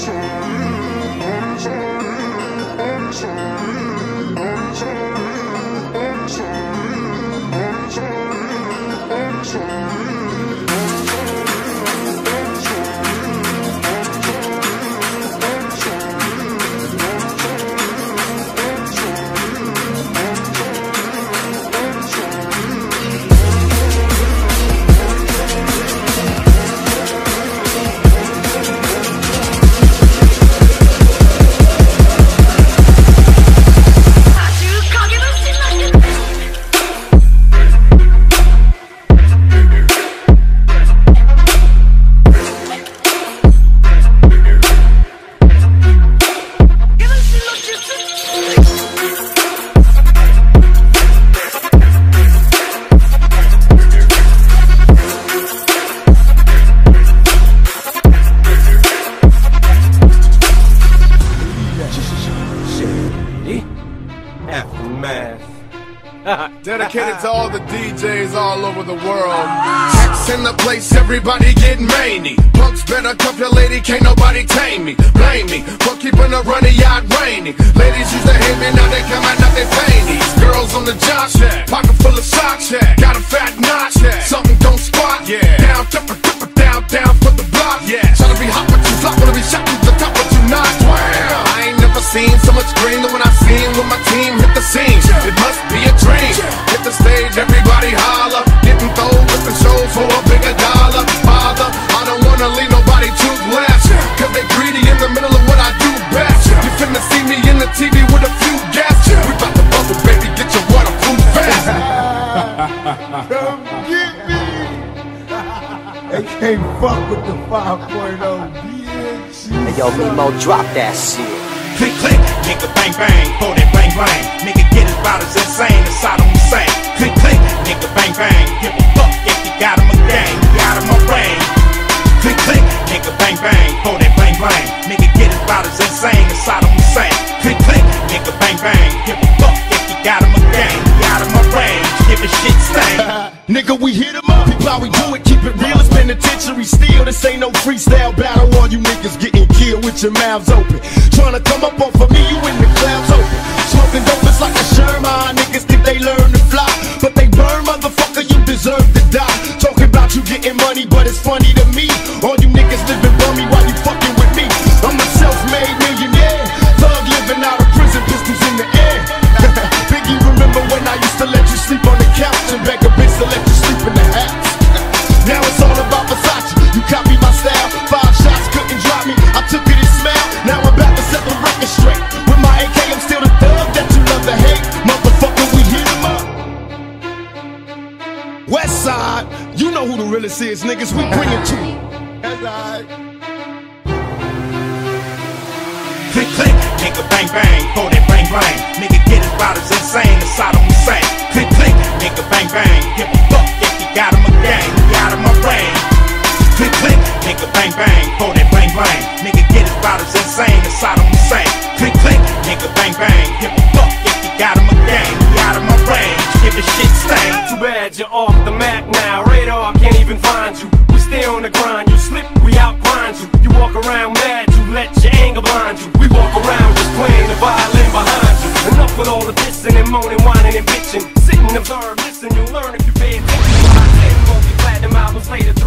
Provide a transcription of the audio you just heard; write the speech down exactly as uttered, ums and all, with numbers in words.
Dedicated to all the D Js all over the world. Text in the place, everybody getting many. Punks better cuff your lady, can't nobody tame me. Blame me for keeping a runny yacht rainy. Ladies used to hate me, now they come out, now they panties. Girls on the job shack, pocket full of socks, got a fat notch, something don't squat. Down, dipper, dipper, down, down for the block. Tryna be hot, but you flop, wanna be shot to the top, but you not. Wow. I ain't never seen so much green than when I seen when my team hit the scene. It must be a dream. Hit the stage, everybody holler. Getting thrown with the show for a bigger dollar. Father, I don't wanna leave nobody toothless, cause they greedy in the middle of what I do best. You finna see me in the T V with a few guests. We bout to bubble, baby, get your waterproof vest. Come get me. They can't fuck with the five point oh, bitch. Hey yo, Mimo, drop that shit. Click, click, nigga, bang, bang, pour that bang, bang. Nigga, get his about as insane as Saddam Hussein. Click, click, nigga, bang, bang. Give a fuck if you got him a gang, you got him a rain. Click, click, nigga, bang, bang, pour that bang, bang. Nigga, get his about as insane as Saddam Hussein. Click, click, nigga, bang, bang. Give a fuck if you got him a gang, you got him a rain. Give a shit stain. Nigga, we hit 'em up, people how we do it, keep it real, it's penitentiary steel. This ain't no freestyle battle, all you niggas getting killed with your mouths open. Tryna come up off of me, you in the clouds open. Smoking dope, it's like a Sherman, niggas think they learn to fly, but they burn, motherfucker, you deserve to die. Talking about you getting money, but it's funny to me. All you niggas living bummy while you fucking with me. I'm a self-made millionaire, thug living out of prison, pistols in the air. Biggie, remember when I used to let you sleep on the couch and beg a bitch to let you sleep in the house? Now it's all about Versace, you copy my style. Five shots couldn't drop me, I took it and smiled. Now I'm about to set the record straight. With my A K, I'm still the thug that you love to hate. Motherfucker, we hit 'em up. West Side, you know who the realest is, niggas, we bring it to you. That's alright. Click, click, nigga, bang, bang, pour that bang, bang. Nigga, get his about as insane as Saddam Hussein. Click, click, nigga, bang, bang. Give a fuck if you got him a gang, you got him a rain. Click, click, nigga, bang, bang, pour that bang, bang. Nigga, get his about as insane as Saddam Hussein. Click, click, nigga, bang, bang. Give a fuck if you got him a gang, you got him a rain. Give a shit stain. Too bad you're off the map now. Radar can't even find you. We stay on the grind. You slip, we outgrind you. You walk around mad, you let your anger blind you. We walk around just playing the violin behind you. Enough with all the dissing and moaning, whining and bitching. Sit and observe, listen, you'll learn if you pay attention. Ten multi-platinum albums later.